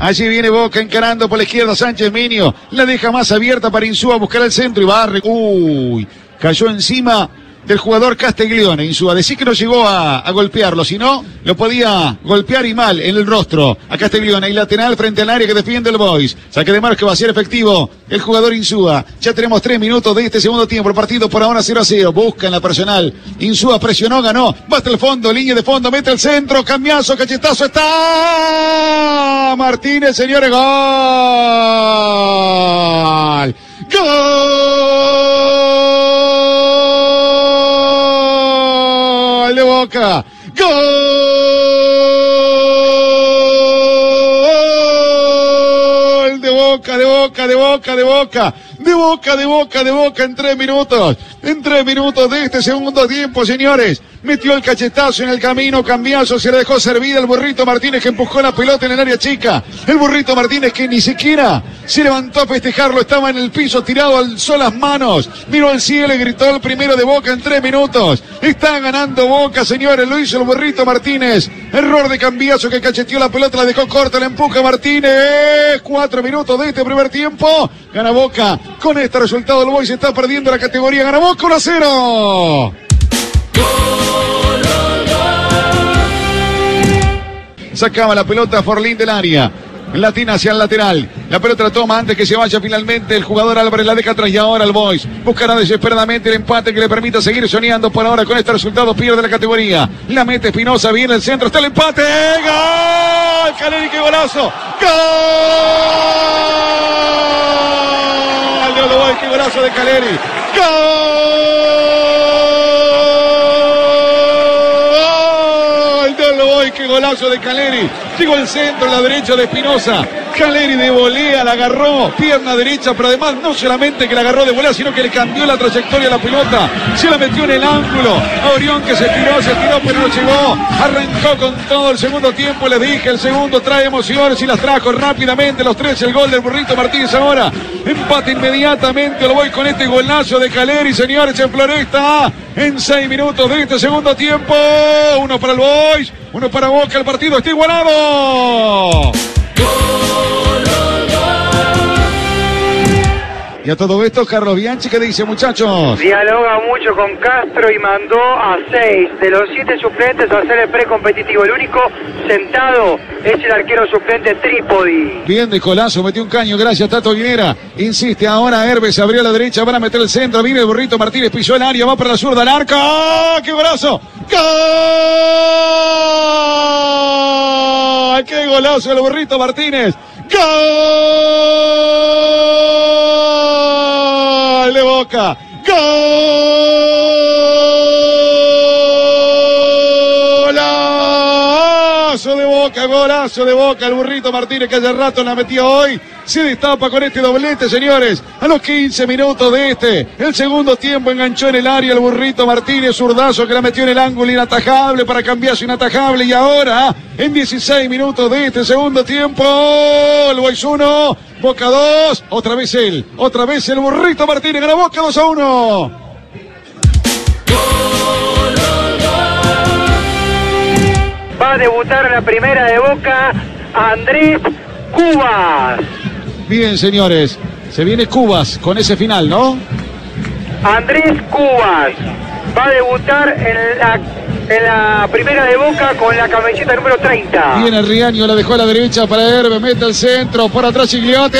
Allí viene Boca encarando por la izquierda Sánchez Minio. La deja más abierta para Insúa a buscar el centro y barre. Uy, cayó encima del jugador Castiglione. Insúa, decía que no llegó a golpearlo, sino lo podía golpear y mal en el rostro a Castiglione. Y lateral frente al área que defiende el Boys. Saque de marca que va a ser efectivo el jugador Insúa. Ya tenemos 3 minutos de este segundo tiempo. El partido por ahora 0-0. Busca en la personal. Insúa presionó, ganó. Va hasta el fondo, línea de fondo, mete el centro. Cambiazo, cachetazo. Está Martínez, señores. Gol. ¡Gol de Boca! ¡Gol de Boca, de Boca, de Boca, de Boca! De Boca, de Boca, de Boca en 3 minutos. En 3 minutos de este segundo tiempo, señores. Metió el cachetazo en el camino, cambiazo, se le dejó servida el Burrito Martínez que empujó la pelota en el área chica. El Burrito Martínez que ni siquiera se levantó a festejarlo, estaba en el piso tirado, alzó las manos, miró al cielo y gritó el primero de Boca en 3 minutos. Está ganando Boca, señores, lo hizo el Burrito Martínez. Error de cambiazo que cacheteó la pelota, la dejó corta, la empuja Martínez. 4 minutos de este primer tiempo. Gana Boca. Con este resultado el Boys está perdiendo la categoría. Gana Boca 1-0. Sacaba la pelota Forlín del área. Latina hacia el lateral. La pelota la toma antes que se vaya finalmente el jugador Álvarez, la deja atrás y ahora el Boys buscará desesperadamente el empate que le permita seguir soñando. Por ahora con este resultado pierde la categoría. La mete Espinosa, viene el centro, está el empate. ¡Gol! Caleri, qué golazo. ¡Gol! De los Boys, qué golazo de Caleri. ¡Gol! De los Boys, qué golazo de Caleri. Llegó el centro, la derecha de Espinosa. Caleri de volea, la agarró, pierna derecha, pero además no solamente que la agarró de volea, sino que le cambió la trayectoria a la pelota. Se la metió en el ángulo. A Orión que se tiró, pero no llegó. Arrancó con todo el segundo tiempo, les dije, el segundo trae emociones y las trajo rápidamente los 3. El gol del Burrito Martínez ahora. Empate inmediatamente, lo voy con este golazo de Caleri, señores, en Floresta. En 6 minutos de este segundo tiempo. 1 para el Boys, 1 para Boca, el partido está igualado. Y a todo esto, Carlos Bianchi, ¿qué dice, muchachos? Dialoga mucho con Castro y mandó a 6 de los 7 suplentes a hacer el precompetitivo. El único sentado es el arquero suplente Trípodi. Bien de Colazo, metió un caño, gracias Tato Guinera. Insiste ahora Herves, abrió a la derecha, van a meter el centro, viene el Burrito Martínez, pisó el área, va para la zurda, al arco. ¡Oh, qué golazo! ¡Gol! ¡Qué golazo el Burrito Martínez! ¡Gol de Boca! ¡Golazo de Boca! ¡Golazo de Boca! El Burrito Martínez que hace rato la metió hoy. Se destapa con este doblete, señores. A los 15 minutos de el segundo tiempo enganchó en el área el Burrito Martínez, zurdazo que la metió en el ángulo, inatajable para cambiarse, inatajable. Y ahora, en 16 minutos de este segundo tiempo, el Boys 1, Boca 2, otra vez el Burrito Martínez, gana Boca 2-1. Va a debutar en la primera de Boca Andrés Cubas. Bien, señores, se viene Cubas con ese final, ¿no? Andrés Cubas va a debutar en la primera de Boca con la camiseta número 30. Viene Riaño, la dejó a la derecha para Herbe, mete el centro, por atrás Gigliotti.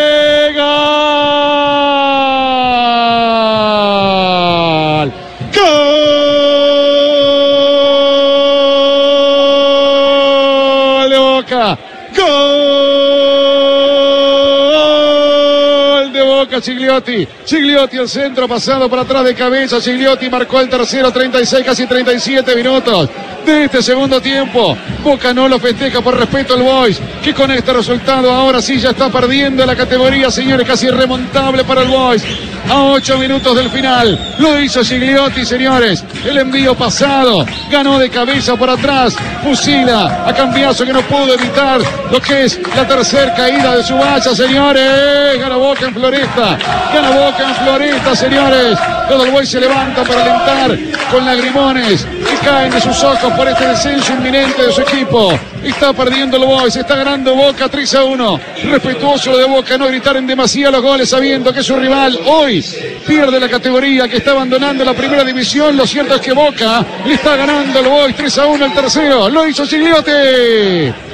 ¡Gol! ¡Gol de Boca! ¡Gol de Boca! Gigliotti el centro pasado por atrás de cabeza. Gigliotti marcó el tercero, 36, casi 37 minutos de este segundo tiempo. Boca no lo festeja por respeto al Boys, que con este resultado ahora sí ya está perdiendo la categoría, señores, casi irremontable para el Boys. A 8 minutos del final, lo hizo Gigliotti, señores. El envío pasado, ganó de cabeza por atrás, fusila a Cambiazo que no pudo evitar lo que es la tercera caída de su valla, señores. Gana Boca en Floresta, señores. Todo el Boys se levanta para alentar con lagrimones que caen de sus ojos por este descenso inminente de su equipo. Está perdiendo el Boys, está ganando Boca 3-1. Respetuoso de Boca, no gritar en demasía los goles sabiendo que su rival hoy pierde la categoría, que está abandonando la primera división. Lo cierto es que Boca le está ganando al Boys 3-1 el tercero. Lo hizo Gigliotti.